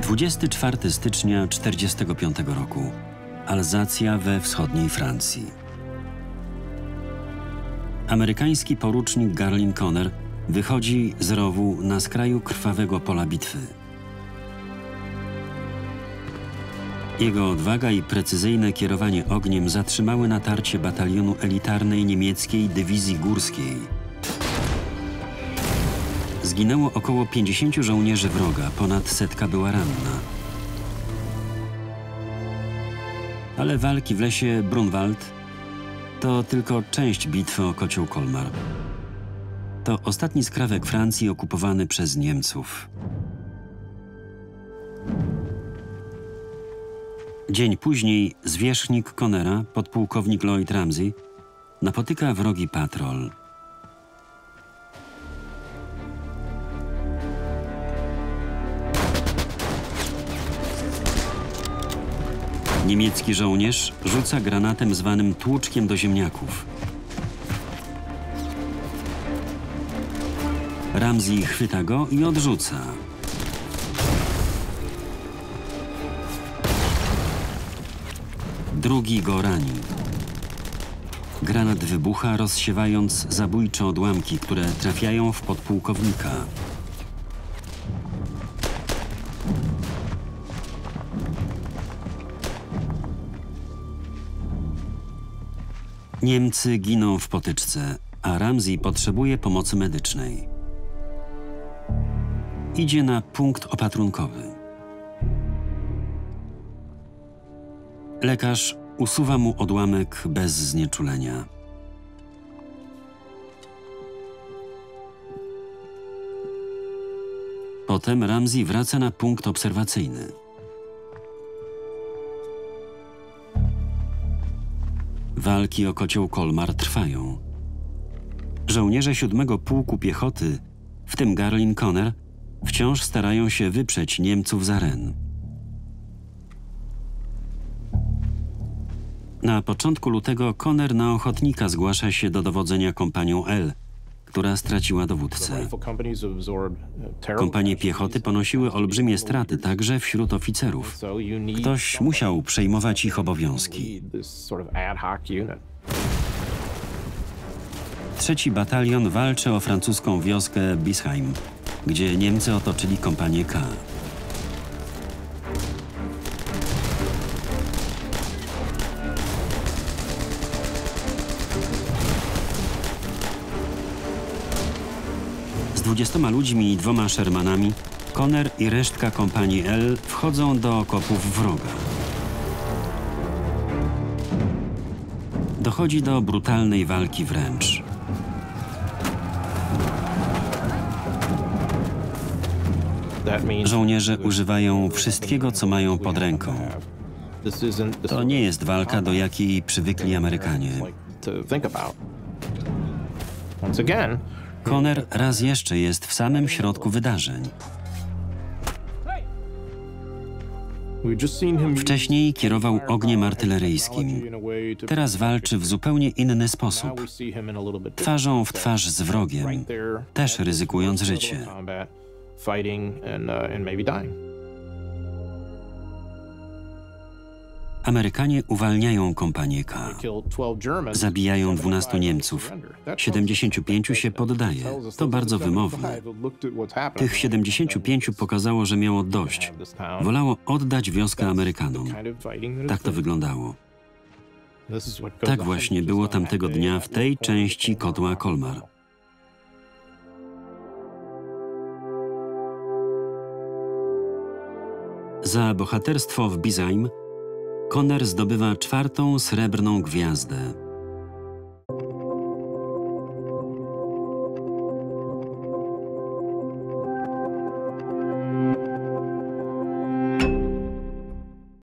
24 stycznia 1945 roku. Alzacja we wschodniej Francji. Amerykański porucznik Garlin Conner wychodzi z rowu na skraju krwawego pola bitwy. Jego odwaga i precyzyjne kierowanie ogniem zatrzymały natarcie batalionu elitarnej niemieckiej dywizji górskiej. Zginęło około 50 żołnierzy wroga, ponad 100 była ranna. Ale walki w lesie Brunwald to tylko część bitwy o kocioł Colmar. To ostatni skrawek Francji okupowany przez Niemców. Dzień później zwierzchnik Connera, podpułkownik Lloyd Ramsey, napotyka wrogi patrol. Niemiecki żołnierz rzuca granatem zwanym tłuczkiem do ziemniaków. Ramsey chwyta go i odrzuca. Drugi go rani. Granat wybucha, rozsiewając zabójcze odłamki, które trafiają w podpułkownika. Niemcy giną w potyczce, a Ramsey potrzebuje pomocy medycznej. Idzie na punkt opatrunkowy. Lekarz usuwa mu odłamek bez znieczulenia. Potem Ramsey wraca na punkt obserwacyjny. Walki o kocioł Colmar trwają. Żołnierze 7. Pułku Piechoty, w tym Garlin Conner, wciąż starają się wyprzeć Niemców za Ren. Na początku lutego Conner na ochotnika zgłasza się do dowodzenia kompanią L, która straciła dowódcę. Kompanie piechoty ponosiły olbrzymie straty także wśród oficerów. Ktoś musiał przejmować ich obowiązki. Trzeci batalion walczy o francuską wioskę Bisheim, gdzie Niemcy otoczyli kompanię K. Z 20 ludźmi i 2 Shermanami Conner i resztka kompanii L wchodzą do okopów wroga. Dochodzi do brutalnej walki wręcz. Żołnierze używają wszystkiego, co mają pod ręką. To nie jest walka, do jakiej przywykli Amerykanie. Conner raz jeszcze jest w samym środku wydarzeń. Wcześniej kierował ogniem artyleryjskim. Teraz walczy w zupełnie inny sposób. Twarzą w twarz z wrogiem, też ryzykując życie. Amerykanie uwalniają kompanię K. Zabijają 12 Niemców. 75 się poddaje. To bardzo wymowne. Tych 75 pokazało, że miało dość. Wolało oddać wioskę Amerykanom. Tak to wyglądało. Tak właśnie było tamtego dnia w tej części kotła Colmar. Za bohaterstwo w Bisheim Conner zdobywa 4. srebrną gwiazdę.